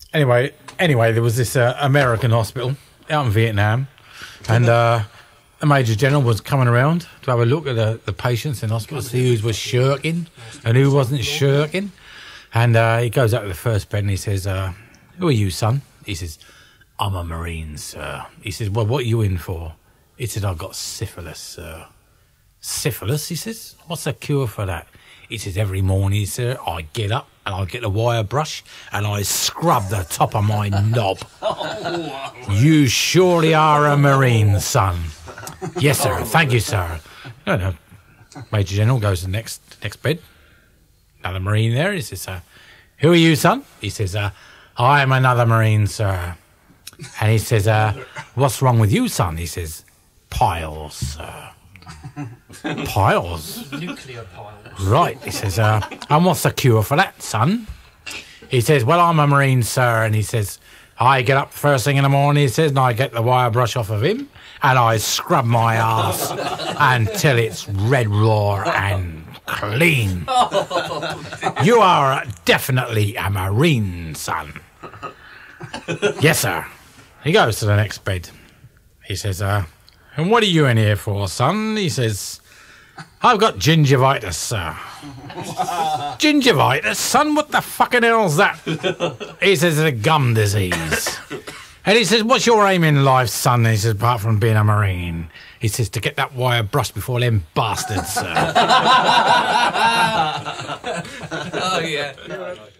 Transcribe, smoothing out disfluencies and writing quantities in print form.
Anyway, there was this American hospital out in Vietnam, and the Major General was coming around to have a look at the patients in hospital, see who was shirking and who wasn't shirking. And he goes up to the first bed and he says, "Who are you, son?" He says, "I'm a Marine, sir." He says, "Well, what are you in for?" He said, "I've got syphilis, sir." "Syphilis?" He says. "What's the cure for that?" He says, "Every morning, sir, I get up and I get a wire brush and I scrub the top of my knob." "You surely are a Marine, son." "Yes, sir. Thank you, sir." No. Major General goes to the next bed. Another Marine there. He says, "Who are you, son?" He says, "I am another Marine, sir." And he says, "What's wrong with you, son?" He says, "Piles, sir." "Piles?" Nuclear piles. "Right." He says, "And what's the cure for that, son?" He says, "Well, I'm a Marine, sir." And he says, "I get up first thing in the morning," he says, "and I get the wire brush off of him, and I scrub my ass until it's red raw and clean." "You are definitely a Marine, son." "Yes, sir." He goes to the next bed. He says, "And what are you in here for, son?" He says, "I've got gingivitis, sir." "Gingivitis, son? What the fucking hell's that?" He says, "It's a gum disease." And he says, "What's your aim in life, son?" And he says, "Apart from being a Marine." He says, "To get that wire brush before them bastards, sir." Oh, yeah.